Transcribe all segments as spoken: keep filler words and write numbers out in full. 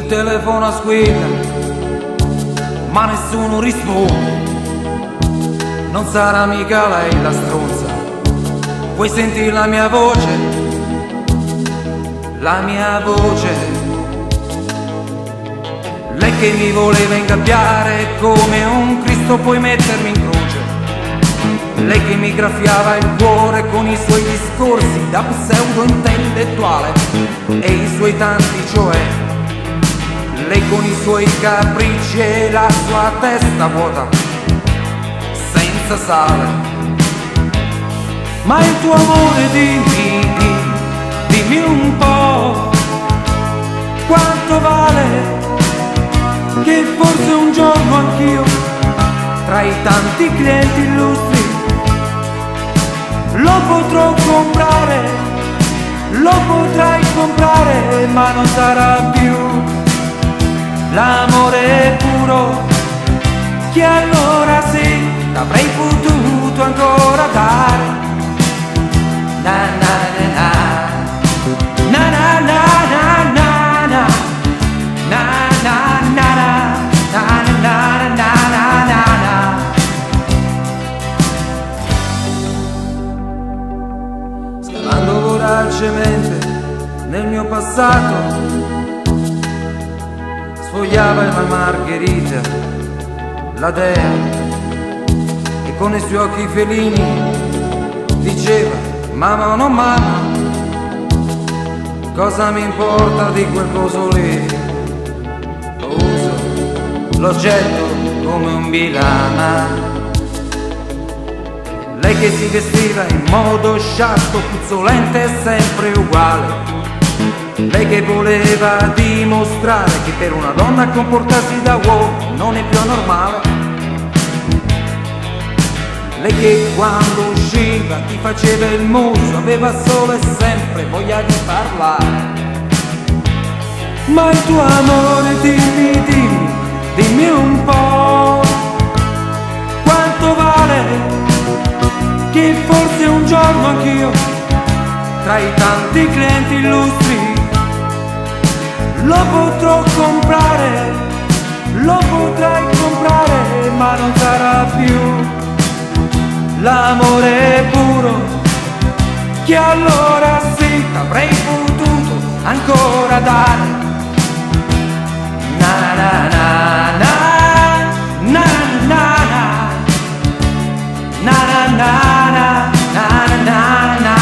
telefono squilla, ma nessuno risponde. Non sarà mica lei la stronza, vuoi sentire la mia voce? La mia voce. Lei che mi voleva ingabbiare come un Cristo, poi mettermi in croce. Lei che mi graffiava il cuore con i suoi discorsi da pseudo intellettuale e i suoi tanti cioè. Lei con i suoi capricci e la sua testa vuota, senza sale. Ma il tuo amore, dimmi, dimmi, dimmi un po' quanto vale, che forse un giorno anch'io, tra i tanti clienti illustri, lo potrò comprare, lo potrai comprare, ma non sarà più l'amore puro che allora sì avrei potuto ancora dare. Na na na na na na na na na na na na na na na na na. Scavando voracemente nel mio passato, sfogliava una margherita, la dea, e con i suoi occhi felini diceva: mamma o non mamma, cosa mi importa di quel coso lì? Lo uso, lo getto come un bilana. Lei che si vestiva in modo sciatto, puzzolente e sempre uguale. Lei che voleva dimostrare che per una donna comportarsi da uomo non è più anormale. Lei che quando usciva ti faceva il muso, aveva solo e sempre voglia di parlare. Ma il tuo amore, dimmi, dimmi, dimmi un po' quanto vale, che forse un giorno anch'io, tra i tanti clienti illustri, lo potrò comprare, lo potrai comprare, ma non sarà più l'amore puro che allora sì avrei potuto ancora dare. Na na na na na na na na na na na na na na.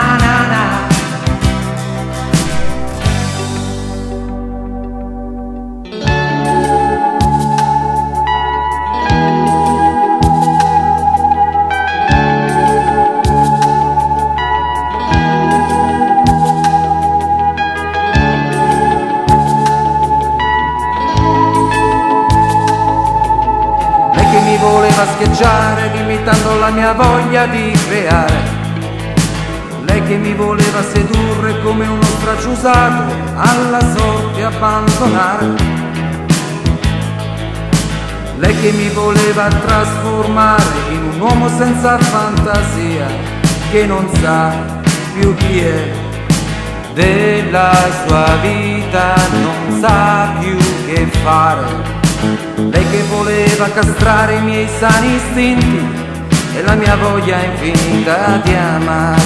Voleva schiacciare limitando la mia voglia di creare. Lei che mi voleva sedurre come uno straccio usato, alla sorte abbandonare. Lei che mi voleva trasformare in un uomo senza fantasia, che non sa più chi è, della sua vita non sa più che fare. Lei che voleva castrare i miei sani istinti e la mia voglia infinita di amare.